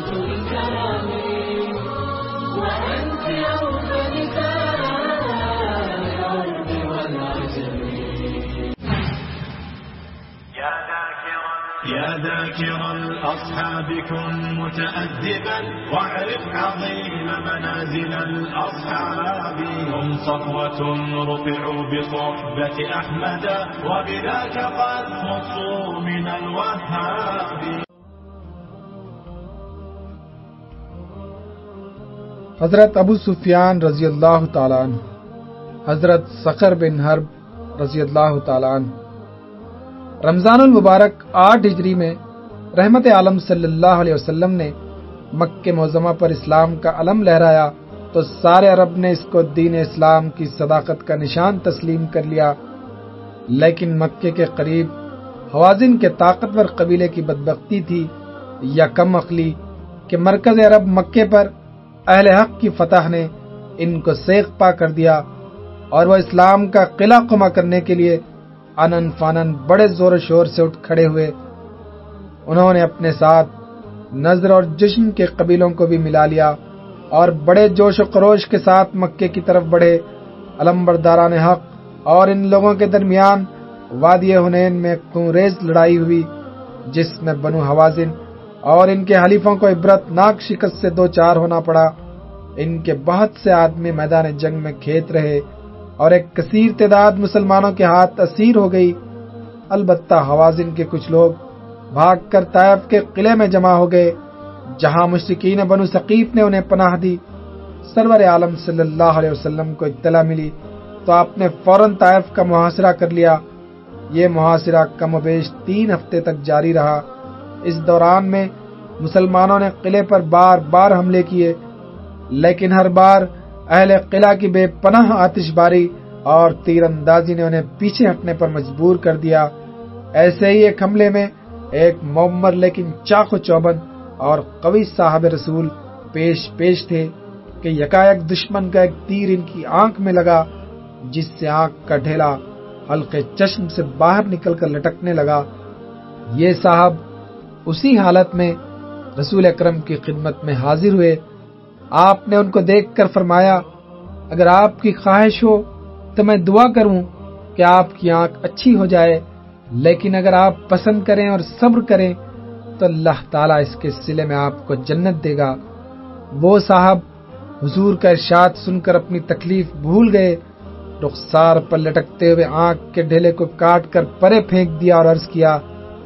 الكرم وأنت أرض نساء الأرض والعجم. يا ذاكر الأصحاب كن متأدبا واعرف عظيم منازل الأصحاب. هم صفوة رفعوا بصحبة أحمد وبذاك قد خصوا من الوهاب. حضرت ابو سفیان رضی اللہ تعالیٰ عنہ، حضرت صخر بن حرب رضی اللہ تعالیٰ عنہ، رمضان المبارک 8 ہجری میں رحمت عالم صلی اللہ علیہ وسلم نے مکہ معظمہ پر اسلام کا علم لہرایا تو سارے عرب نے اس کو دین اسلام کی صداقت کا نشان تسلیم کر لیا، لیکن مکے کے قریب حوازن کے طاقتور قبیلے کی بدبختی تھی یا کم عقلی کہ مرکز عرب مکے پر اہل حق کی فتح نے ان کو سیغ پا کر دیا اور وہ اسلام کا قلعہ قما کرنے کے لیے آنن فانن بڑے زور و شور سے اٹھ کھڑے ہوئے۔ انہوں نے اپنے ساتھ نظر اور جشن کے قبیلوں کو بھی ملا لیا اور بڑے جوش و خروش کے ساتھ مکے کی طرف بڑھے۔ علمبرداران حق اور ان لوگوں کے درمیان وادی حنین میں خونریز لڑائی ہوئی، جس میں بنو حوازن اور ان کے حلیفوں کو عبرت ناک شکست سے دوچار ہونا پڑا۔ ان کے بہت سے آدمی میدان جنگ میں کھیت رہے اور ایک کثیر تعداد مسلمانوں کے ہاتھ اسیر ہو گئی۔ البتہ حوازن کے کچھ لوگ بھاگ کر طائف کے قلعے میں جمع ہو گئے، جہاں مشرکین بنو ثقیف نے انہیں پناہ دی۔ سرور عالم صلی اللہ علیہ وسلم کو اطلاع ملی تو آپ نے فوراً طائف کا محاصرہ کر لیا۔ یہ محاصرہ کم و بیش 3 ہفتے تک جاری رہا۔ اس دوران میں مسلمانوں نے قلعے پر بار بار حملے کیے، لیکن ہر بار اہل قلعہ کی بے پناہ آتش باری اور تیر اندازی نے انہیں پیچھے ہٹنے پر مجبور کر دیا۔ ایسے ہی ایک حملے میں ایک معمر لیکن چاق و چوبند اور قوی صاحب رسول پیش تھے کہ یکایک دشمن کا ایک تیر ان کی آنکھ میں لگا، جس سے آنکھ کا ڈھیلا حلقے چشم سے باہر نکل کر لٹکنے لگا۔ یہ صاحب اسی حالت میں رسول اکرم کی خدمت میں حاضر ہوئے۔ آپ نے ان کو دیکھ کر فرمایا، اگر آپ کی خواہش ہو تو میں دعا کروں کہ آپ کی آنکھ اچھی ہو جائے، لیکن اگر آپ پسند کریں اور صبر کریں تو اللہ تعالیٰ اس کے صلے میں آپ کو جنت دے گا۔ وہ صاحب حضور کا ارشاد سن کر اپنی تکلیف بھول گئے، رخسار پر لٹکتے ہوئے آنکھ کے ڈھیلے کو کاٹ کر پرے پھینک دیا اور عرض کیا،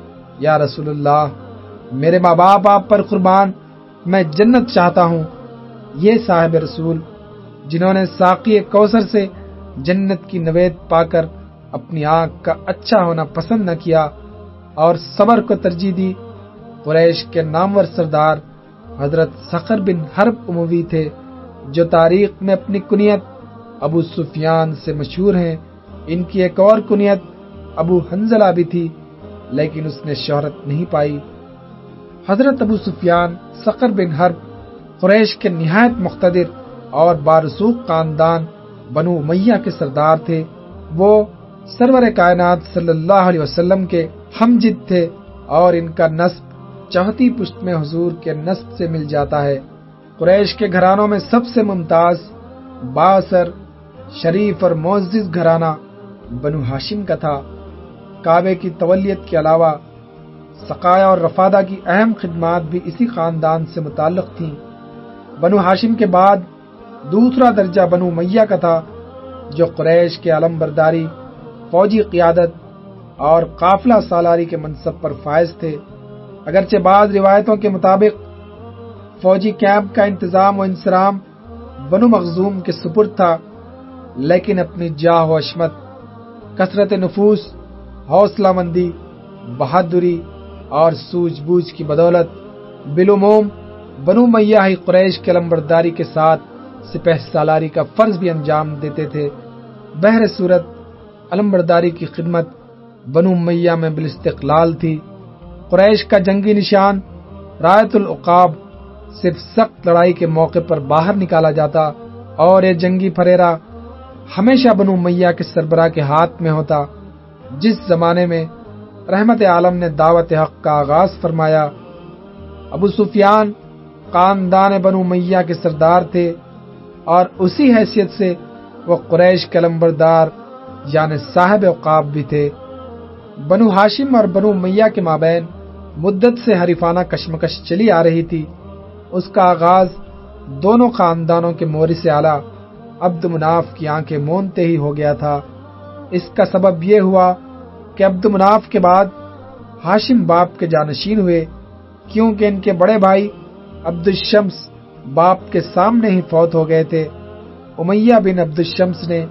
یا رسول اللہ، میرے ماں باپ آپ پر قربان، میں جنت چاہتا ہوں۔ یہ صاحب رسول جنہوں نے ساقی کوثر سے جنت کی نوید پا کر اپنی آنکھ کا اچھا ہونا پسند نہ کیا اور صبر کو ترجیح دی، قریش کے نامور سردار حضرت صخر بن حرب اموی تھے، جو تاریخ میں اپنی کنیت ابو سفیان سے مشہور ہیں۔ ان کی ایک اور کنیت ابو حنزلہ بھی تھی، لیکن اس نے شہرت نہیں پائی۔ حضرت ابو سفیان صخر بن حرب قریش کے نہایت مقتدر اور بارسوخ خاندان بنو امیہ کے سردار تھے۔ وہ سرور کائنات صلی اللہ علیہ وسلم کے ہمجد تھے اور ان کا نسب چوتھی پشت میں حضور کے نسب سے مل جاتا ہے۔ قریش کے گھرانوں میں سب سے ممتاز، بااثر، شریف اور معزز گھرانہ بنو ہاشم کا تھا۔ کعبے کی تولیت کے علاوہ سقایا اور رفادہ کی اہم خدمات بھی اسی خاندان سے متعلق تھیں۔ بنو ہاشم کے بعد دوسرا درجہ بنو امیہ کا تھا، جو قریش کے علم برداری، فوجی قیادت اور قافلہ سالاری کے منصب پر فائز تھے۔ اگرچہ بعض روایتوں کے مطابق فوجی کیمپ کا انتظام و انصرام بنو مخزوم کے سپرد تھا، لیکن اپنی جاہ و عظمت، کثرت نفوس، حوصلہ مندی، بہادری اور سوجھ بوجھ کی بدولت بالعموم بنو امیہ ہی قریش کے علمبرداری کے ساتھ سپہ سالاری کا فرض بھی انجام دیتے تھے۔ بہر صورت علمبرداری کی خدمت بنو امیہ میں بالاستقلال تھی۔ قریش کا جنگی نشان رایت العقاب صرف سخت لڑائی کے موقع پر باہر نکالا جاتا اور یہ جنگی پھریرا ہمیشہ بنو امیہ کے سربراہ کے ہاتھ میں ہوتا۔ جس زمانے میں رحمت عالم نے دعوت حق کا آغاز فرمایا، ابو سفیان خاندان بنو امیہ کے سردار تھے اور اسی حیثیت سے وہ قریش کے علمبردار یعنی صاحب عقاب بھی تھے۔ بنو ہاشم اور بنو امیہ کے مابین مدت سے حریفانہ کشمکش چلی آ رہی تھی۔ اس کا آغاز دونوں خاندانوں کے مورث اعلیٰ عبد مناف کی آنکھیں مونتے ہی ہو گیا تھا۔ اس کا سبب یہ ہوا کہ عبد مناف کے بعد ہاشم باپ کے جانشین ہوئے، کیونکہ ان کے بڑے بھائی عبد الشمس باپ کے سامنے ہی فوت ہو گئے تھے۔ امیہ بن عبد الشمس نے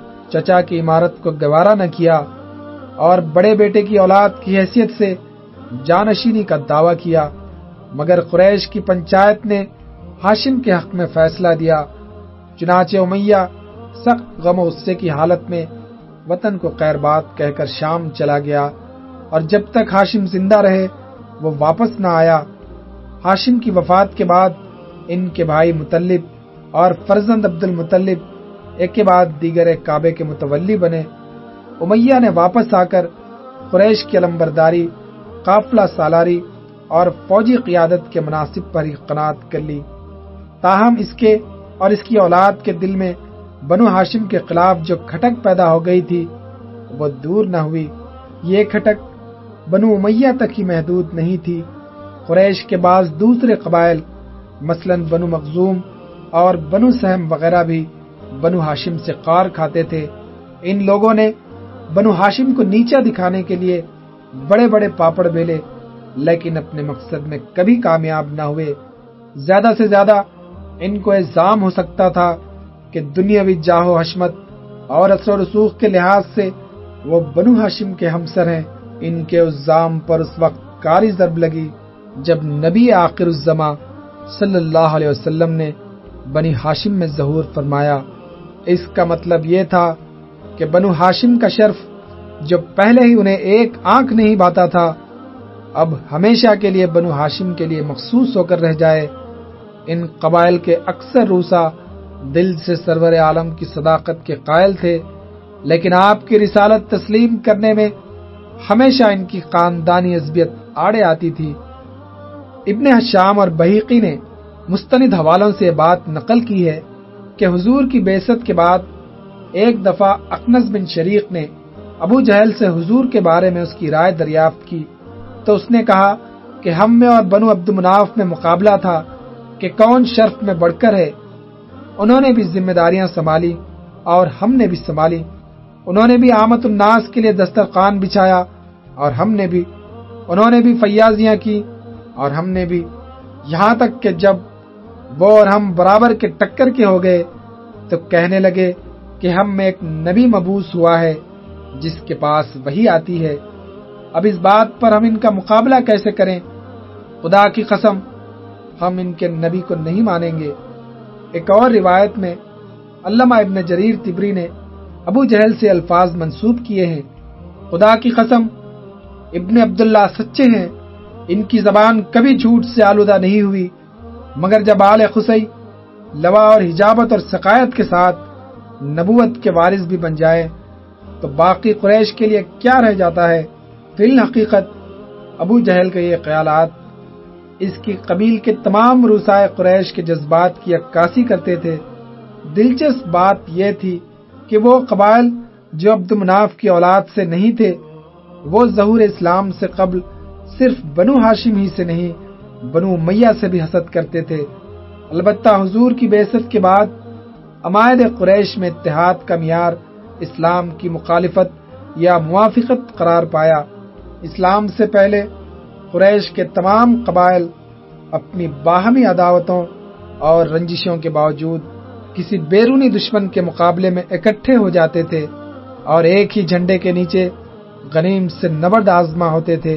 چچا کی عمارت کو گوارا نہ کیا اور بڑے بیٹے کی اولاد کی حیثیت سے جانشینی کا دعویٰ کیا، مگر قریش کی پنچایت نے ہاشم کے حق میں فیصلہ دیا۔ چنانچہ امیہ سخت غم و غصے کی حالت میں وطن کو خیر بات کہہ کر شام چلا گیا، اور جب تک ہاشم زندہ رہے وہ واپس نہ آیا۔ ہاشم کی وفات کے بعد ان کے بھائی مطلب اور فرزند عبد المطلب ایک کے بعد دیگر کعبے کے متولی بنے۔ امیہ نے واپس آ کر قریش کی علمبرداری، قافلہ سالاری اور فوجی قیادت کے مناصب پر ہی قناعت کر لی، تاہم اس کے اور اس کی اولاد کے دل میں بنو ہاشم کے خلاف جو کھٹک پیدا ہو گئی تھی وہ دور نہ ہوئی۔ یہ کھٹک بنو امیہ تک ہی محدود نہیں تھی۔ قریش کے بعض دوسرے قبائل مثلاً بنو مخزوم اور بنو سہم وغیرہ بھی بنو ہاشم سے قار کھاتے تھے۔ ان لوگوں نے بنو ہاشم کو نیچا دکھانے کے لیے بڑے بڑے پاپڑ بیلے، لیکن اپنے مقصد میں کبھی کامیاب نہ ہوئے۔ زیادہ سے زیادہ ان کو الزام ہو سکتا تھا کہ دنیاوی جاہ و حشمت اور اثر و رسوخ کے لحاظ سے وہ بنو ہاشم کے ہمسر ہیں۔ ان کے الزام پر اس وقت کاری ضرب لگی جب نبی آخر الزماں صلی اللہ علیہ وسلم نے بنی ہاشم میں ظہور فرمایا۔ اس کا مطلب یہ تھا کہ بنو ہاشم کا شرف جو پہلے ہی انہیں ایک آنکھ نہیں بھاتا تھا، اب ہمیشہ کے لیے بنو ہاشم کے لیے مخصوص ہو کر رہ جائے۔ ان قبائل کے اکثر روسا دل سے سرور عالم کی صداقت کے قائل تھے، لیکن آپ کی رسالت تسلیم کرنے میں ہمیشہ ان کی خاندانی عصبیت آڑے آتی تھی۔ ابن حشام اور بہیقی نے مستند حوالوں سے بات نقل کی ہے کہ حضور کی بعثت کے بعد ایک دفعہ اخنس بن شریق نے ابو جہل سے حضور کے بارے میں اس کی رائے دریافت کی، تو اس نے کہا کہ ہم میں اور بنو عبد مناف میں مقابلہ تھا کہ کون شرف میں بڑھ کر ہے۔ انہوں نے بھی ذمہ داریاں سنبھالی اور ہم نے بھی سنبھالی۔ انہوں نے بھی عامت الناس کے لیے دسترخوان بچھایا اور ہم نے بھی۔ انہوں نے بھی فیاضیاں کی اور ہم نے بھی، یہاں تک کہ جب وہ اور ہم برابر کے ٹکر کے ہو گئے تو کہنے لگے کہ ہم میں ایک نبی مبعوث ہوا ہے جس کے پاس وحی آتی ہے۔ اب اس بات پر ہم ان کا مقابلہ کیسے کریں؟ خدا کی قسم ہم ان کے نبی کو نہیں مانیں گے۔ ایک اور روایت میں علامہ ابن جریر طبری نے ابو جہل سے الفاظ منسوب کیے ہیں، خدا کی قسم ابن عبداللہ سچے ہیں، ان کی زبان کبھی جھوٹ سے آلودہ نہیں ہوئی، مگر جب آل خصی لوا اور حجابت اور سقائت کے ساتھ نبوت کے وارث بھی بن جائے تو باقی قریش کے لیے کیا رہ جاتا ہے؟ فی الحقیقت ابو جہل کے یہ خیالات اس کی قبیل کے تمام روسائے قریش کے جذبات کی عکاسی کرتے تھے۔ دلچسپ بات یہ تھی کہ وہ قبائل جو عبد مناف کی اولاد سے نہیں تھے، وہ ظہور اسلام سے قبل صرف بنو ہاشم ہی سے نہیں بنو امیہ سے بھی حسد کرتے تھے۔ البتہ حضور کی بعثت کے بعد عمائد قریش میں اتحاد کا معیار اسلام کی مخالفت یا موافقت قرار پایا۔ اسلام سے پہلے قریش کے تمام قبائل اپنی باہمی عداوتوں اور رنجشوں کے باوجود کسی بیرونی دشمن کے مقابلے میں اکٹھے ہو جاتے تھے اور ایک ہی جھنڈے کے نیچے غنیم سے نبرد آزما ہوتے تھے۔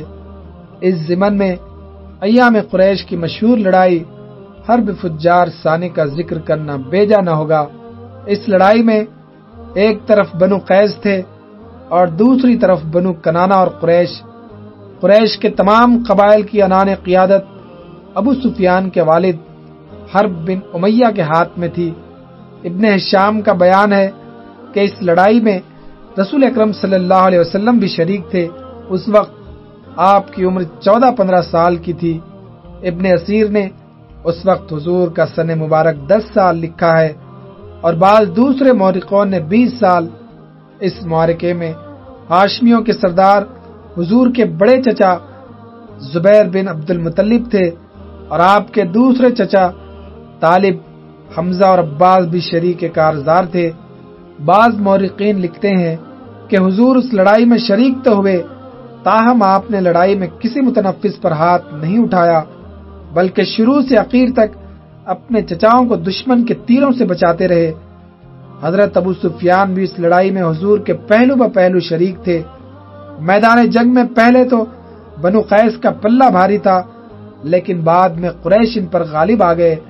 اس ضمن میں ایام قریش کی مشہور لڑائی حرب فجار ثانی کا ذکر کرنا بیجا نہ ہوگا۔ اس لڑائی میں ایک طرف بنو قیس تھے اور دوسری طرف بنو کنانہ اور قریش۔ قریش کے تمام قبائل کی عنان قیادت ابو سفیان کے والد حرب بن امیہ کے ہاتھ میں تھی۔ ابن حشام کا بیان ہے کہ اس لڑائی میں رسول اکرم صلی اللہ علیہ وسلم بھی شریک تھے۔ اس وقت آپ کی عمر 14-15 سال کی تھی۔ ابن اسیر نے اس وقت حضور کا سن مبارک 10 سال لکھا ہے اور بعض دوسرے مورخوں نے 20 سال۔ اس معرکے میں ہاشمیوں کے سردار حضور کے بڑے چچا زبیر بن عبد المطلب تھے اور آپ کے دوسرے چچا طالب، حمزہ اور عباس بھی شریک کارزار تھے۔ بعض مورخین لکھتے ہیں کہ حضور اس لڑائی میں شریک تو ہوئے، تاہم آپ نے لڑائی میں کسی متنفس پر ہاتھ نہیں اٹھایا، بلکہ شروع سے اخیر تک اپنے چچاؤں کو دشمن کے تیروں سے بچاتے رہے۔ حضرت ابو سفیان بھی اس لڑائی میں حضور کے پہلو بہ پہلو شریک تھے۔ میدان جنگ میں پہلے تو بنو قیس کا پلہ بھاری تھا، لیکن بعد میں قریش ان پر غالب آ گئے۔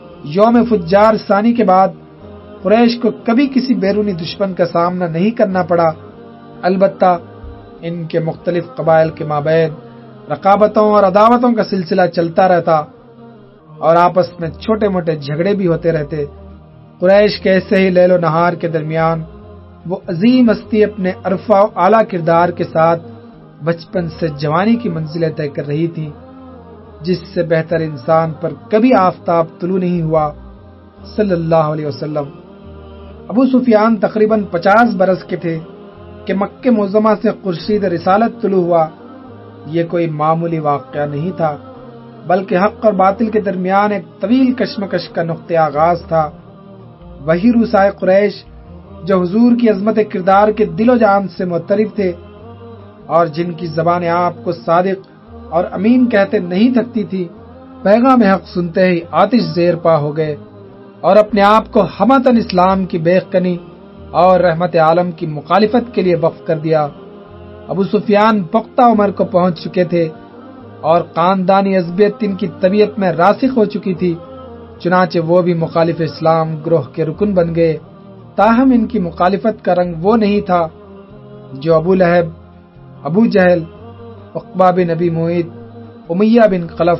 یوم فجار ثانی کے بعد قریش کو کبھی کسی بیرونی دشمن کا سامنا نہیں کرنا پڑا، البتہ ان کے مختلف قبائل کے مابین رقابتوں اور عداوتوں کا سلسلہ چلتا رہتا اور آپس میں چھوٹے موٹے جھگڑے بھی ہوتے رہتے۔ قریش کے ایسے ہی لیل و نہار کے درمیان وہ عظیم ہستی اپنے عرفہ و اعلیٰ کردار کے ساتھ بچپن سے جوانی کی منزلیں طے کر رہی تھی، جس سے بہتر انسان پر کبھی آفتاب طلوع نہیں ہوا، صلی اللہ علیہ وسلم۔ ابو سفیان تقریباً 50 برس کے تھے کہ مکہ معظمہ سے خورشید رسالت طلوع ہوا۔ یہ کوئی معمولی واقعہ نہیں تھا، بلکہ حق اور باطل کے درمیان ایک طویل کشمکش کا نقطہ آغاز تھا۔ وہی روسائے قریش جو حضور کی عظمت کردار کے دل و جان سے معترف تھے اور جن کی زبان آپ کو صادق اور امین کہتے نہیں تھکتی تھی، پیغام حق سنتے ہی آتش زیر پا ہو گئے اور اپنے آپ کو ہمتن اسلام کی بے کنی اور رحمت عالم کی مخالفت کے لیے وقف کر دیا۔ ابو سفیان پختہ عمر کو پہنچ چکے تھے اور خاندانی عصبیت ان کی طبیعت میں راسخ ہو چکی تھی، چنانچہ وہ بھی مخالف اسلام گروہ کے رکن بن گئے۔ تاہم ان کی مخالفت کا رنگ وہ نہیں تھا جو ابو لہب، ابو جہل، عقبہ بن ابی معیط، امیہ بن خلف،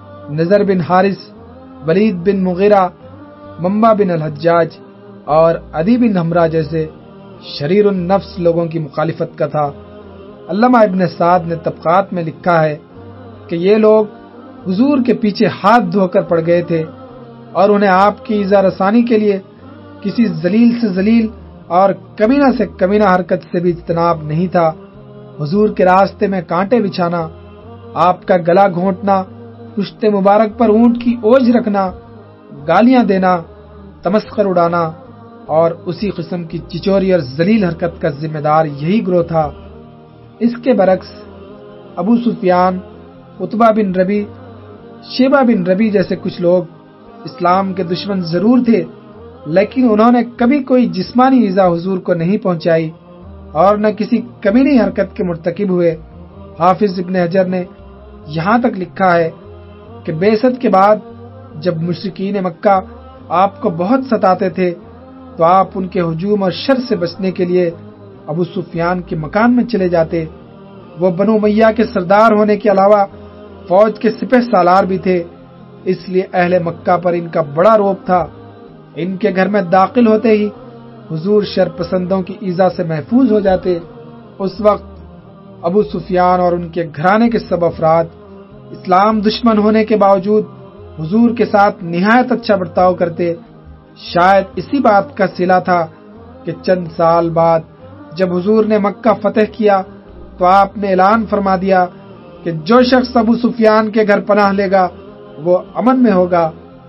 نضر بن حارث، ولید بن مغیرہ، منبع بن الحجاج اور عدی بن حمرہ جیسے شریر النفس لوگوں کی مخالفت کا تھا۔ علامہ ابن سعد نے طبقات میں لکھا ہے کہ یہ لوگ حضور کے پیچھے ہاتھ دھو کر پڑ گئے تھے اور انہیں آپ کی ایذا رسانی کے لیے کسی ذلیل سے ذلیل اور کمینہ سے کمینہ حرکت سے بھی اجتناب نہیں تھا۔ حضور کے راستے میں کانٹے بچھانا، آپ کا گلا گھونٹنا، پشت مبارک پر اونٹ کی اوجھ رکھنا، گالیاں دینا، تمسخر اڑانا اور اسی قسم کی چچوری اور ذلیل حرکت کا ذمہ دار یہی گروہ تھا۔ اس کے برعکس ابو سفیان، عتبہ بن ربی، شیبہ بن ربی جیسے کچھ لوگ اسلام کے دشمن ضرور تھے، لیکن انہوں نے کبھی کوئی جسمانی ایذا حضور کو نہیں پہنچائی اور نہ کسی کمینی حرکت کے مرتکب ہوئے۔ حافظ ابن حجر نے یہاں تک لکھا ہے کہ بعثت کے بعد جب مشرکین مکہ آپ کو بہت ستاتے تھے تو آپ ان کے ہجوم اور شر سے بچنے کے لیے ابو سفیان کے مکان میں چلے جاتے۔ وہ بنو امیہ کے سردار ہونے کے علاوہ فوج کے سپہ سالار بھی تھے، اس لیے اہل مکہ پر ان کا بڑا رعب تھا۔ ان کے گھر میں داخل ہوتے ہی حضور شر پسندوں کی ایذا سے محفوظ ہو جاتے۔ اس وقت ابو سفیان اور ان کے گھرانے کے سب افراد اسلام دشمن ہونے کے باوجود حضور کے ساتھ نہایت اچھا برتاؤ کرتے۔ شاید اسی بات کا صلہ تھا کہ چند سال بعد جب حضور نے مکہ فتح کیا تو آپ نے اعلان فرما دیا کہ جو شخص ابو سفیان کے گھر پناہ لے گا وہ امن میں ہوگا۔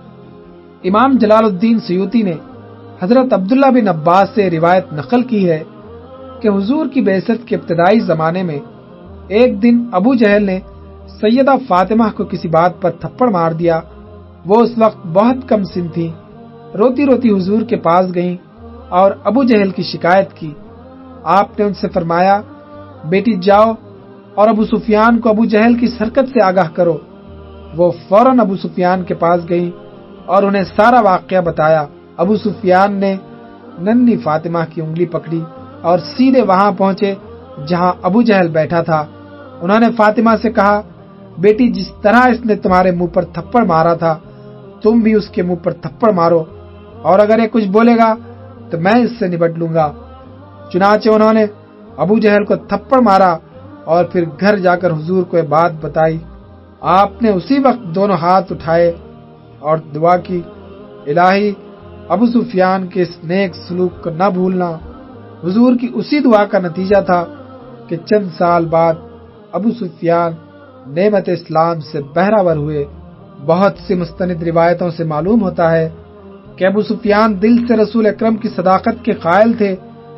امام جلال الدین سیوطی نے حضرت عبداللہ بن عباس سے روایت نقل کی ہے کہ حضور کی بعثت کے ابتدائی زمانے میں ایک دن ابو جہل نے سیدہ فاطمہ کو کسی بات پر تھپڑ مار دیا۔ وہ اس وقت بہت کم سن تھی، روتی روتی حضور کے پاس گئیں اور ابو جہل کی شکایت کی۔ آپ نے ان سے فرمایا، بیٹی جاؤ اور ابو سفیان کو ابو جہل کی اس حرکت سے آگاہ کرو۔ وہ فوراً ابو سفیان کے پاس گئیں اور انہیں سارا واقعہ بتایا۔ ابو سفیان نے ننھی فاطمہ کی انگلی پکڑی اور سیدھے وہاں پہنچے جہاں ابو جہل بیٹھا تھا۔ انہوں نے فاطمہ سے کہا، بیٹی جس طرح اس نے تمہارے منہ پر تھپڑ مارا تھا تم بھی اس کے منہ پر تھپڑ مارو، اور اگر یہ کچھ بولے گا تو میں اس سے نبٹ لوں گا۔ چنانچہ انہوں نے ابو جہل کو تھپڑ مارا اور پھر گھر جا کر حضور کو یہ بات بتائی۔ آپ نے اسی وقت دونوں ہاتھ اٹھائے اور دعا کی، الہی ابو سفیان کے اس نیک سلوک کو نہ بھولنا۔ حضور کی اسی دعا کا نتیجہ تھا کہ چند سال بعد ابو سفیان نعمت اسلام سے بہرہ ہوئے۔ بہت سی مستند روایتوں سے معلوم ہوتا ہے کہ ابو سفیان دل سے رسول اکرم کی صداقت کے قائل تھے،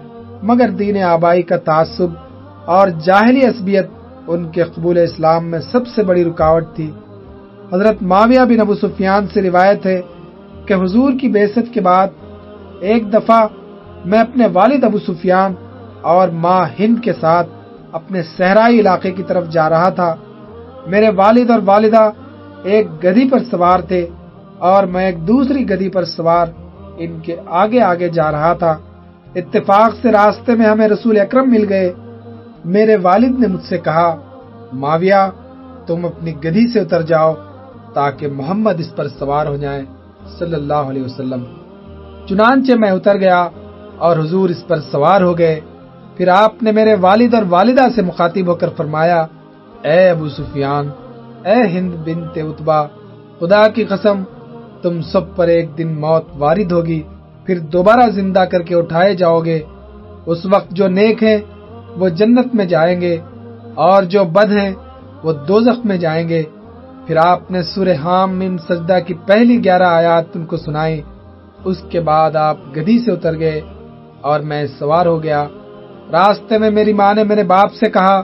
مگر دین آبائی کا تعصب اور جاہلی عصبیت ان کے قبول اسلام میں سب سے بڑی رکاوٹ تھی۔ حضرت معاویہ بن ابو سفیان سے روایت ہے کہ حضور کی بعثت کے بعد ایک دفعہ میں اپنے والد ابو سفیان اور ماں ہند کے ساتھ اپنے صحرائی علاقے کی طرف جا رہا تھا۔ میرے والد اور والدہ ایک گدھی پر سوار تھے اور میں ایک دوسری گدھی پر سوار ان کے آگے آگے جا رہا تھا۔ اتفاق سے راستے میں ہمیں رسول اکرم مل گئے۔ میرے والد نے مجھ سے کہا، معاویہ تم اپنی گدھی سے اتر جاؤ تاکہ محمد اس پر سوار ہو جائیں صلی اللہ علیہ وسلم۔ چنانچہ میں اتر گیا اور حضور اس پر سوار ہو گئے۔ پھر آپ نے میرے والد اور والدہ سے مخاطب ہو کر فرمایا، اے ابو سفیان، اے ہند بنت عتبہ، خدا کی قسم تم سب پر ایک دن موت وارد ہوگی، پھر دوبارہ زندہ کر کے اٹھائے جاؤ گے۔ اس وقت جو نیک ہیں وہ جنت میں جائیں گے اور جو بد ہیں وہ دوزخ میں جائیں گے۔ پھر آپ نے سورہ حامیم سجدہ کی پہلی 11 آیات ان کو سنائی۔ اس کے بعد آپ گدھی سے اتر گئے اور میں سوار ہو گیا۔ راستے میں میری ماں نے میرے باپ سے کہا،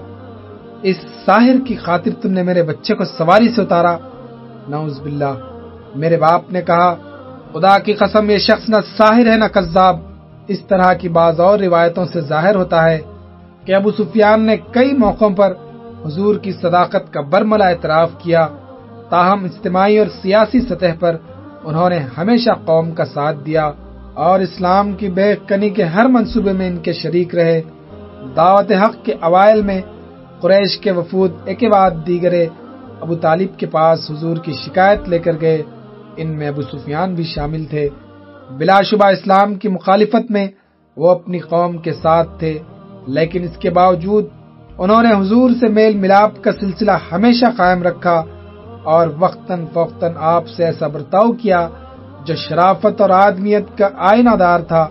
اس ساحر کی خاطر تم نے میرے بچے کو سواری سے اتارا؟ نعوذ باللہ۔ میرے باپ نے کہا، خدا کی قسم یہ شخص نہ ساحر ہے نہ کذاب۔ اس طرح کی بعض اور روایتوں سے ظاہر ہوتا ہے کہ ابو سفیان نے کئی موقعوں پر حضور کی صداقت کا برملا اعتراف کیا، تاہم اجتماعی اور سیاسی سطح پر انہوں نے ہمیشہ قوم کا ساتھ دیا اور اسلام کی بے کنی کے ہر منصوبے میں ان کے شریک رہے۔ دعوت حق کے اوائل میں قریش کے وفود ایک بعد دیگرے ابو طالب کے پاس حضور کی شکایت لے کر گئے، ان میں ابو سفیان بھی شامل تھے۔ بلا شبہ اسلام کی مخالفت میں وہ اپنی قوم کے ساتھ تھے، لیکن اس کے باوجود انہوں نے حضور سے میل ملاپ کا سلسلہ ہمیشہ قائم رکھا اور وقتاً فوقتاً آپ سے ایسا برتاؤ کیا جو شرافت اور آدمیت کا آئینہ دار تھا۔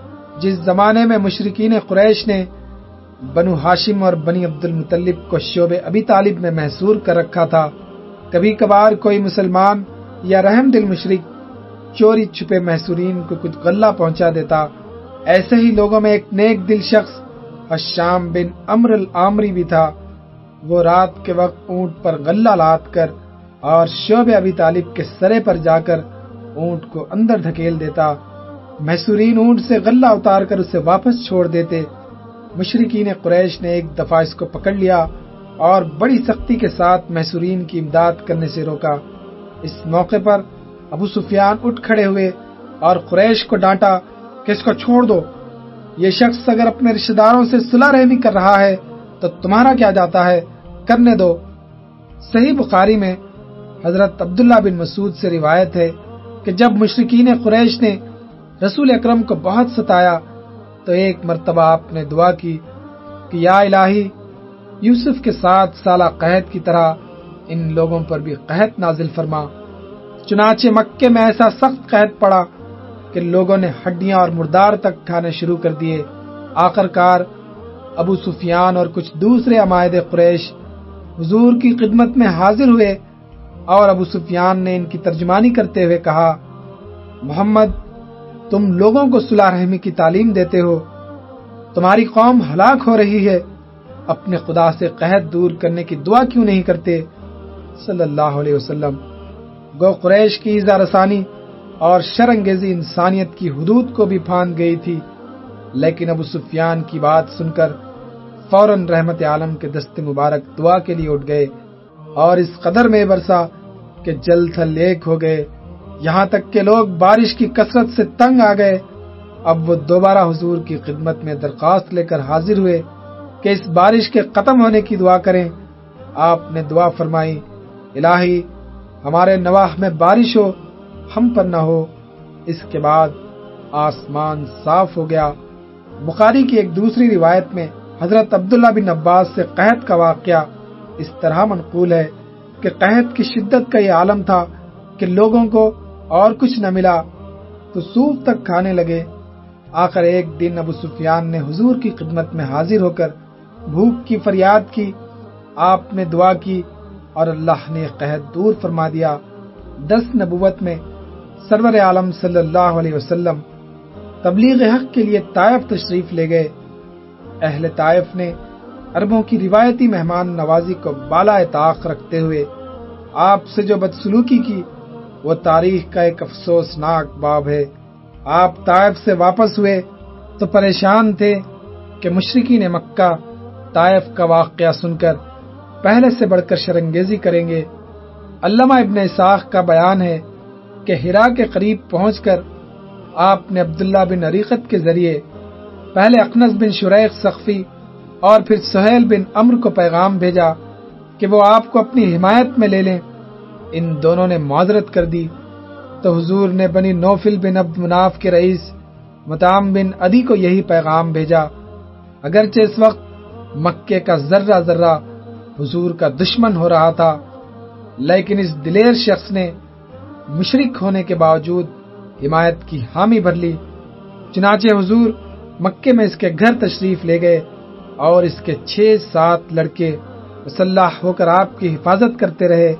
جس زمانے میں مشرکین قریش نے بنو ہاشم اور بنی عبد المطلب کو شعب ابی طالب میں محصور کر رکھا تھا، کبھی کبھار کوئی مسلمان یا رحم دل مشرک چوری چھپے محصورین کو کچھ غلہ پہنچا دیتا۔ ایسے ہی لوگوں میں ایک نیک دل شخص حشام بن عمر العامری بھی تھا۔ وہ رات کے وقت اونٹ پر غلہ لاد کر اور شعب ابی طالب کے سرے پر جا کر اونٹ کو اندر دھکیل دیتا۔ محصورین اونٹ سے غلہ اتار کر اسے واپس چھوڑ دیتے۔ مشرکین قریش نے ایک دفعہ اس کو پکڑ لیا اور بڑی سختی کے ساتھ محصورین کی امداد کرنے سے روکا۔ اس موقع پر ابو سفیان اٹھ کھڑے ہوئے اور قریش کو ڈانٹا کہ اس کو چھوڑ دو، یہ شخص اگر اپنے رشتہ داروں سے صلح رحمی کر رہا ہے تو تمہارا کیا جاتا ہے، کرنے دو۔ صحیح بخاری میں حضرت عبداللہ بن مسعود سے روایت ہے کہ جب مشرکین قریش نے رسول اکرم کو بہت ستایا تو ایک مرتبہ آپ نے دعا کی کہ یا الہی یوسف کے 7 سالہ قحط کی طرح ان لوگوں پر بھی قحط نازل فرما۔ چنانچہ مکے میں ایسا سخت قحط پڑا کہ لوگوں نے ہڈیاں اور مردار تک کھانے شروع کر دیے۔ آخرکار ابو سفیان اور کچھ دوسرے عمائد قریش حضور کی خدمت میں حاضر ہوئے اور ابو سفیان نے ان کی ترجمانی کرتے ہوئے کہا، محمد تم لوگوں کو صلح رحمی کی تعلیم دیتے ہو، تمہاری قوم ہلاک ہو رہی ہے، اپنے خدا سے قحط دور کرنے کی دعا کیوں نہیں کرتے صلی اللہ علیہ وسلم۔ گو قریش کی ایذا رسانی اور شرانگیزی انسانیت کی حدود کو بھی پھاند گئی تھی، لیکن ابو سفیان کی بات سن کر فوراً رحمت عالم کے دست مبارک دعا کے لیے اٹھ گئے اور اس قدر میں برسا کہ جل تھل ایک ہو گئے، یہاں تک کہ لوگ بارش کی کثرت سے تنگ آ گئے۔ اب وہ دوبارہ حضور کی خدمت میں درخواست لے کر حاضر ہوئے کہ اس بارش کے ختم ہونے کی دعا کریں۔ آپ نے دعا فرمائی، الہی ہمارے نواح میں بارش ہو، ہم پر نہ ہو۔ اس کے بعد آسمان صاف ہو گیا۔ بخاری کی ایک دوسری روایت میں حضرت عبداللہ بن عباس سے قحط کا واقعہ اس طرح منقول ہے کہ قحط کی شدت کا یہ عالم تھا کہ لوگوں کو اور کچھ نہ ملا تو سوف تک کھانے لگے۔ آخر ایک دن ابو سفیان نے حضور کی خدمت میں حاضر ہو کر بھوک کی فریاد کی۔ آپ نے دعا کی اور اللہ نے قحط دور فرما دیا۔ 10 نبوت میں سرور عالم صلی اللہ علیہ وسلم تبلیغ حق کے لیے طائف تشریف لے گئے۔ اہل طائف نے عربوں کی روایتی مہمان نوازی کو بالا طاق رکھتے ہوئے آپ سے جو بدسلوکی کی وہ تاریخ کا ایک افسوسناک باب ہے۔ آپ طائف سے واپس ہوئے تو پریشان تھے کہ مشرکین مکہ طائف کا واقعہ سن کر پہلے سے بڑھ کر شرنگیزی کریں گے۔ علامہ ابن اسحاق کا بیان ہے کہ حرا کے قریب پہنچ کر آپ نے عبداللہ بن عریقت کے ذریعے پہلے اقنص بن شریح ثقفی اور پھر سہیل بن عمرو کو پیغام بھیجا کہ وہ آپ کو اپنی حمایت میں لے لیں۔ ان دونوں نے معذرت کر دی تو حضور نے بنی نوفل بن عبد مناف کے رئیس مطعم بن عدی کو یہی پیغام بھیجا۔ اگرچہ اس وقت مکے کا ذرہ ذرہ حضور کا دشمن ہو رہا تھا، لیکن اس دلیر شخص نے مشرک ہونے کے باوجود حمایت کی حامی بھر لی۔ چنانچہ حضور مکے میں اس کے گھر تشریف لے گئے اور اس کے 6-7 لڑکے مسلح ہو کر آپ کی حفاظت کرتے رہے۔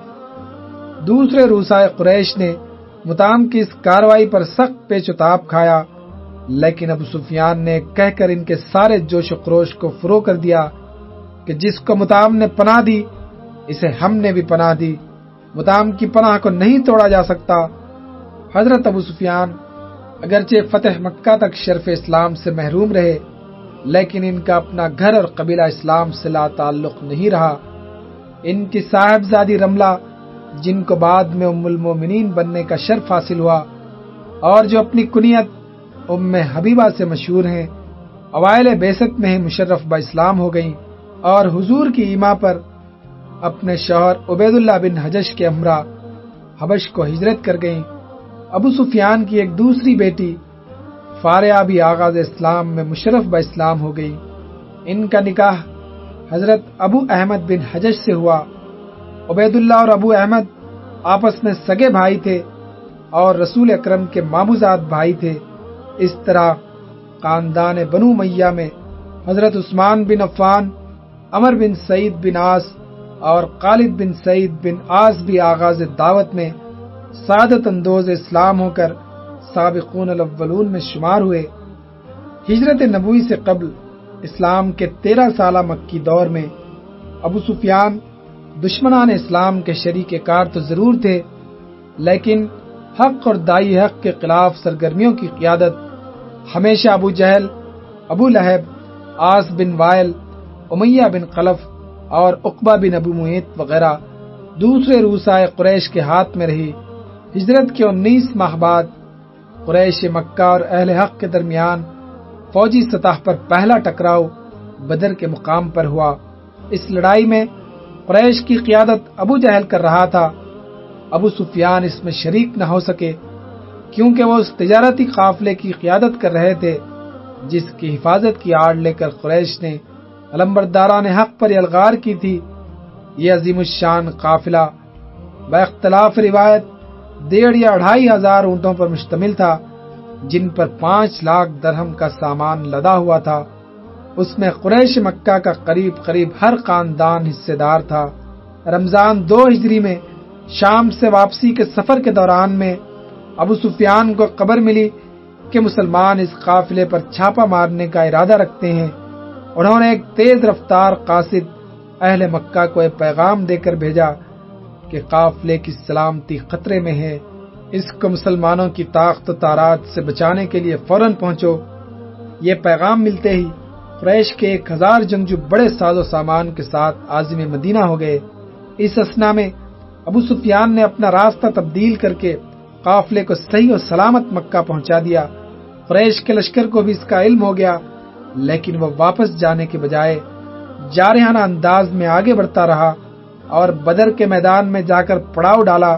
دوسرے روسائے قریش نے مطعم کی اس کاروائی پر سخت پیچ و تاب کھایا، لیکن ابو سفیان نے کہہ کر ان کے سارے جوش و خروش کو فرو کر دیا کہ جس کو مطعم نے پناہ دی اسے ہم نے بھی پناہ دی، مطعم کی پناہ کو نہیں توڑا جا سکتا۔ حضرت ابو سفیان اگرچہ فتح مکہ تک شرف اسلام سے محروم رہے، لیکن ان کا اپنا گھر اور قبیلہ اسلام سے لا تعلق نہیں رہا۔ ان کی صاحبزادی رملہ، جن کو بعد میں ام المومنین بننے کا شرف حاصل ہوا اور جو اپنی کنیت ام حبیبہ سے مشہور ہیں، اوائل بعثت میں ہی مشرف با اسلام ہو گئیں اور حضور کی ایما پر اپنے شوہر عبید اللہ بن حجش کے ہمراہ حبش کو ہجرت کر گئیں۔ ابو سفیان کی ایک دوسری بیٹی فاریہ بھی آغاز اسلام میں مشرف با اسلام ہو گئی۔ ان کا نکاح حضرت ابو احمد بن حجش سے ہوا۔ عبید اللہ اور ابو احمد آپس میں سگے بھائی تھے اور رسول اکرم کے ماموزاد بھائی تھے۔ اس طرح خاندان بنو امیہ میں حضرت عثمان بن عفان، عمر بن سعید بن عاص اور خالد بن سعید بن عاص بھی آغاز دعوت میں سعادت اندوز اسلام ہو کر سابقون الاولون میں شمار ہوئے۔ ہجرت نبوی سے قبل اسلام کے 13 سالہ مکی دور میں ابو سفیان دشمنان اسلام کے شریک کار تو ضرور تھے، لیکن حق اور دائی حق کے خلاف سرگرمیوں کی قیادت ہمیشہ ابو جہل، ابو لہب، عاص بن وائل، امیہ بن خلف اور عقبہ بن ابو معیط وغیرہ دوسرے روسائے قریش کے ہاتھ میں رہی۔ ہجرت کے 19 ماہ بعد قریش مکہ اور اہل حق کے درمیان فوجی سطح پر پہلا ٹکراؤ بدر کے مقام پر ہوا۔ اس لڑائی میں قریش کی قیادت ابو جہل کر رہا تھا۔ ابو سفیان اس میں شریک نہ ہو سکے کیونکہ وہ اس تجارتی قافلے کی قیادت کر رہے تھے جس کی حفاظت کی آڑ لے کر قریش نے علمبرداران حق پر یلغار کی تھی۔ یہ عظیم الشان قافلہ با اختلاف روایت 1.5 یا 2.5 ہزار اونٹوں پر مشتمل تھا، جن پر 5 لاکھ درہم کا سامان لدا ہوا تھا۔ اس میں قریش مکہ کا قریب ہر خاندان حصے دار تھا۔ رمضان 2 ہجری میں شام سے واپسی کے سفر کے دوران میں ابو سفیان کو خبر ملی کہ مسلمان اس قافلے پر چھاپا مارنے کا ارادہ رکھتے ہیں۔ انہوں نے ایک تیز رفتار قاصد اہل مکہ کو ایک پیغام دے کر بھیجا کہ قافلے کی سلامتی خطرے میں ہے، اس کو مسلمانوں کی طاقت و تارات سے بچانے کے لیے فوراً پہنچو۔ یہ پیغام ملتے ہی قریش کے 1000 جنگجو بڑے ساز و سامان کے ساتھ عازم مدینہ ہو گئے۔ اس اثنا میں ابو سفیان نے اپنا راستہ تبدیل کر کے قافلے کو صحیح و سلامت مکہ پہنچا دیا۔ قریش کے لشکر کو بھی اس کا علم ہو گیا، لیکن وہ واپس جانے کے بجائے جارحانہ انداز میں آگے بڑھتا رہا اور بدر کے میدان میں جا کر پڑاؤ ڈالا۔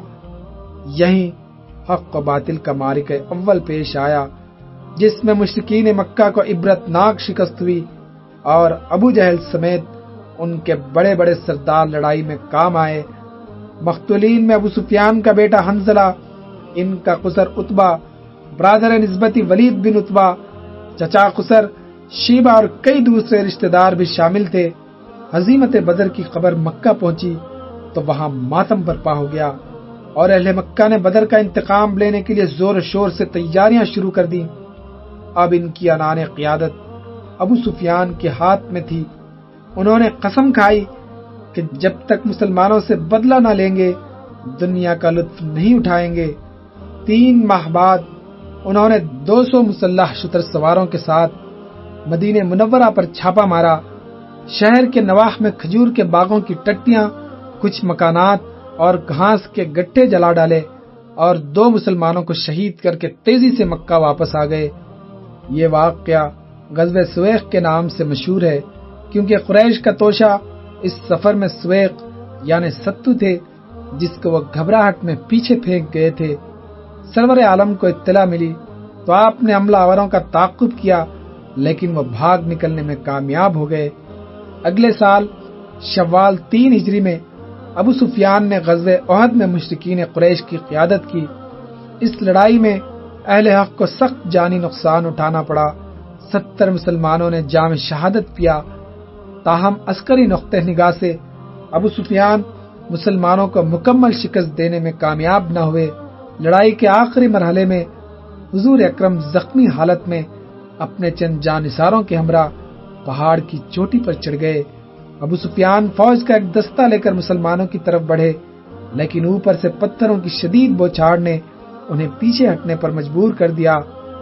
یہیں حق و باطل کا معرکہ اول پیش آیا، جس میں مشرکین مکہ کو عبرت ناک شکست ہوئی اور ابو جہل سمیت ان کے بڑے بڑے سردار لڑائی میں کام آئے۔ مقتولین میں ابو سفیان کا بیٹا حنظلہ، ان کا قصر عتبہ، برادر نسبتی ولید بن عتبہ، چچا قصر شیبہ اور کئی دوسرے رشتہ دار بھی شامل تھے۔ ہزیمت بدر کی خبر مکہ پہنچی تو وہاں ماتم برپا ہو گیا اور اہل مکہ نے بدر کا انتقام لینے کے لیے زور و شور سے تیاریاں شروع کر دیں۔ اب ان کی عنان قیادت ابو سفیان کے ہاتھ میں تھی۔ انہوں نے قسم کھائی کہ جب تک مسلمانوں سے بدلہ نہ لیں گے دنیا کا لطف نہیں اٹھائیں گے۔ 3 ماہ بعد انہوں نے 200 مسلح شتر سواروں کے ساتھ مدینہ منورہ پر چھاپا مارا۔ شہر کے نواح میں کھجور کے باغوں کی ٹٹیاں، کچھ مکانات اور گھاس کے گٹھے جلا ڈالے اور 2 مسلمانوں کو شہید کر کے تیزی سے مکہ واپس آ گئے۔ یہ واقعہ غزوہ سویق کے نام سے مشہور ہے کیونکہ قریش کا توشہ اس سفر میں سویق یعنی ستو تھے جس کو وہ گھبراہٹ میں پیچھے پھینک گئے تھے۔ سرور عالم کو اطلاع ملی تو آپ نے حملہ آوروں کا تعاقب کیا لیکن وہ بھاگ نکلنے میں کامیاب ہو گئے۔ اگلے سال شوال 3 ہجری میں ابو سفیان نے غزوہ احد میں مشرکین قریش کی قیادت کی۔ اس لڑائی میں اہل حق کو سخت جانی نقصان اٹھانا پڑا۔ 70 مسلمانوں نے جام شہادت پیا۔ تاہم عسکری نقطہ نگاہ سے ابو سفیان مسلمانوں کو مکمل شکست دینے میں کامیاب نہ ہوئے۔ لڑائی کے آخری مرحلے میں حضور اکرم زخمی حالت میں اپنے چند جانثاروں کے ہمراہ پہاڑ کی چوٹی پر چڑھ گئے۔ ابو سفیان فوج کا ایک دستہ لے کر مسلمانوں کی طرف بڑھے لیکن اوپر سے پتھروں کی شدید بوچھاڑ نے انہیں پیچھے ہٹنے پر مجبور کر دیا۔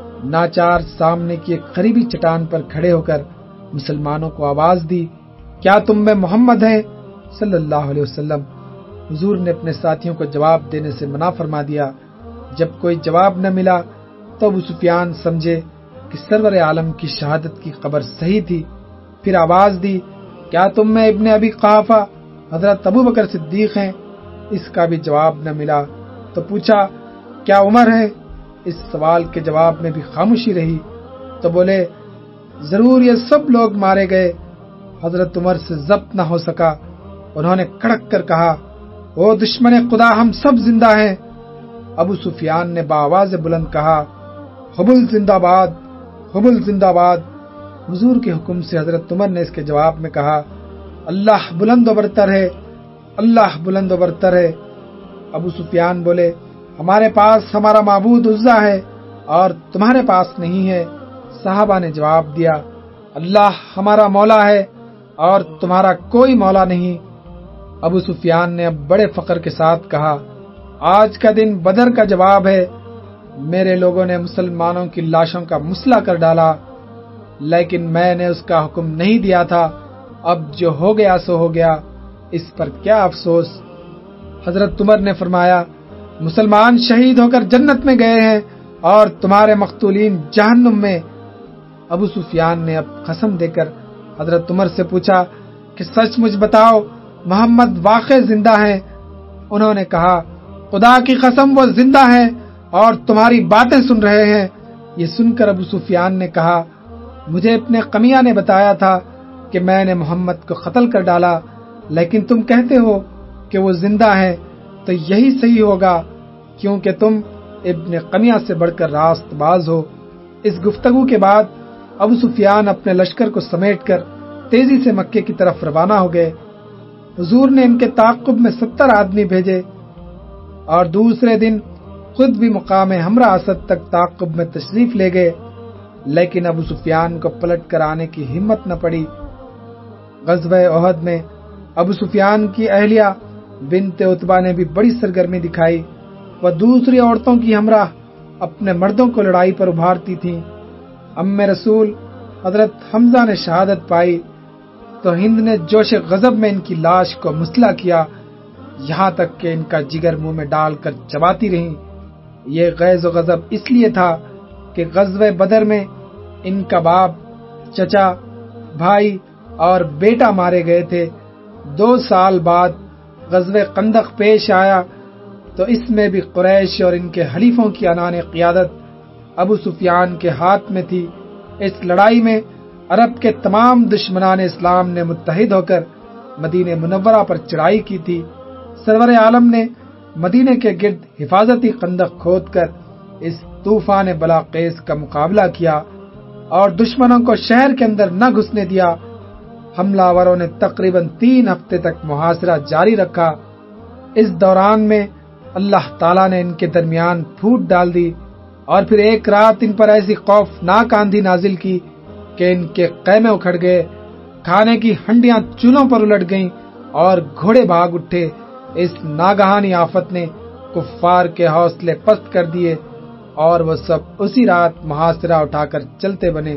ناچار سامنے کی ایک قریبی چٹان پر کھڑے ہو کر مسلمانوں کو آواز دی، کیا تم میں محمد ہیں صلی اللہ علیہ وسلم؟ حضور نے اپنے ساتھیوں کو جواب دینے سے منع فرما دیا۔ جب کوئی جواب نہ ملا تو ابو سفیان سمجھے کہ سرور عالم کی شہادت کی خبر صحیح تھی۔ پھر آواز دی، کیا تم میں ابن ابی قحافہ حضرت ابو بکر صدیق ہیں؟ اس کا بھی جواب نہ ملا تو پوچھا، کیا عمر ہے؟ اس سوال کے جواب میں بھی خاموشی رہی تو بولے، ضرور یہ سب لوگ مارے گئے۔ حضرت عمر سے ضبط نہ ہو سکا۔ انہوں نے کڑک کر کہا، او دشمن خدا، ہم سب زندہ ہیں۔ ابو سفیان نے بآواز بلند کہا، حبل زندہ باد، حبل زندہ باد۔ حضور کے حکم سے حضرت عمر نے اس کے جواب میں کہا، اللہ بلند و برتر ہے، اللہ بلند و برتر ہے۔ ابو سفیان بولے، ہمارے پاس ہمارا معبود عزا ہے اور تمہارے پاس نہیں ہے۔ صحابہ نے جواب دیا، اللہ ہمارا مولا ہے اور تمہارا کوئی مولا نہیں۔ ابو سفیان نے اب بڑے فخر کے ساتھ کہا، آج کا دن بدر کا جواب ہے۔ میرے لوگوں نے مسلمانوں کی لاشوں کا مسئلہ کر ڈالا لیکن میں نے اس کا حکم نہیں دیا تھا۔ اب جو ہو گیا سو ہو گیا، اس پر کیا افسوس۔ حضرت عمر نے فرمایا، مسلمان شہید ہو کر جنت میں گئے ہیں اور تمہارے مقتولین جہنم میں۔ ابو سفیان نے اب قسم دے کر حضرت عمر سے پوچھا کہ سچ مجھ بتاؤ، محمد واقع زندہ ہیں؟ انہوں نے کہا، خدا کی قسم وہ زندہ ہیں اور تمہاری باتیں سن رہے ہیں۔ یہ سن کر ابو سفیان نے کہا، مجھے اپنے قمیہ نے بتایا تھا کہ میں نے محمد کو قتل کر ڈالا لیکن تم کہتے ہو کہ وہ زندہ ہیں، تو یہی صحیح ہوگا کیونکہ تم ابن قمیہ سے بڑھ کر راست باز ہو۔ اس گفتگو کے بعد ابو سفیان اپنے لشکر کو سمیٹ کر تیزی سے مکے کی طرف روانہ ہو گئے۔ حضور نے ان کے تعاقب میں 70 آدمی بھیجے اور دوسرے دن خود بھی مقام ہمرا اسد تک تعاقب میں تشریف لے گئے لیکن ابو سفیان کو پلٹ کر آنے کی ہمت نہ پڑی۔ غزوہ احد میں ابو سفیان کی اہلیہ بنت عتبہ نے بھی بڑی سرگرمی دکھائی۔ وہ دوسری عورتوں کی ہمراہ اپنے مردوں کو لڑائی پر ابھارتی تھیں۔ ام رسول حضرت حمزہ نے شہادت پائی تو ہند نے جوش غضب میں ان کی لاش کو مسلح کیا، یہاں تک کہ ان کا جگر منہ میں ڈال کر چباتی رہیں۔ یہ غیظ و غضب اس لیے تھا کہ غزوہ بدر میں ان کا باپ، چچا، بھائی اور بیٹا مارے گئے تھے۔ 2 سال بعد غزوہ خندق پیش آیا تو اس میں بھی قریش اور ان کے حلیفوں کی عنان قیادت ابو سفیان کے ہاتھ میں تھی۔ اس لڑائی میں عرب کے تمام دشمنان اسلام نے متحد ہو کر مدینہ منورہ پر چڑھائی کی تھی۔ سرور عالم نے مدینے کے گرد حفاظتی خندق کھود کر اس طوفان بلاخیز کا مقابلہ کیا اور دشمنوں کو شہر کے اندر نہ گھسنے دیا۔ حملہ آوروں نے تقریباً 3 ہفتے تک محاصرہ جاری رکھا۔ اس دوران میں اللہ تعالیٰ نے ان کے درمیان پھوٹ ڈال دی اور پھر ایک رات ان پر ایسی خوفناک آندھی نازل کی کہ ان کے خیمے اکھڑ گئے، کھانے کی ہنڈیاں چولہوں پر الٹ گئیں اور گھوڑے بھاگ اٹھے۔ اس ناگہانی آفت نے کفار کے حوصلے پست کر دیے اور وہ سب اسی رات محاصرہ اٹھا کر چلتے بنے۔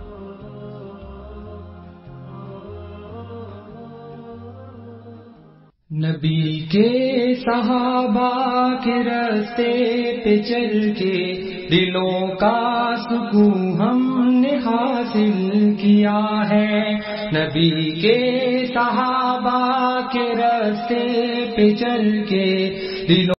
نبی کے صحابہ کے راستے پہ چل کے دلوں کا سکون ہم نے حاصل کیا ہے۔ نبی کے صحابہ کے راستے پہ چل کے دلوں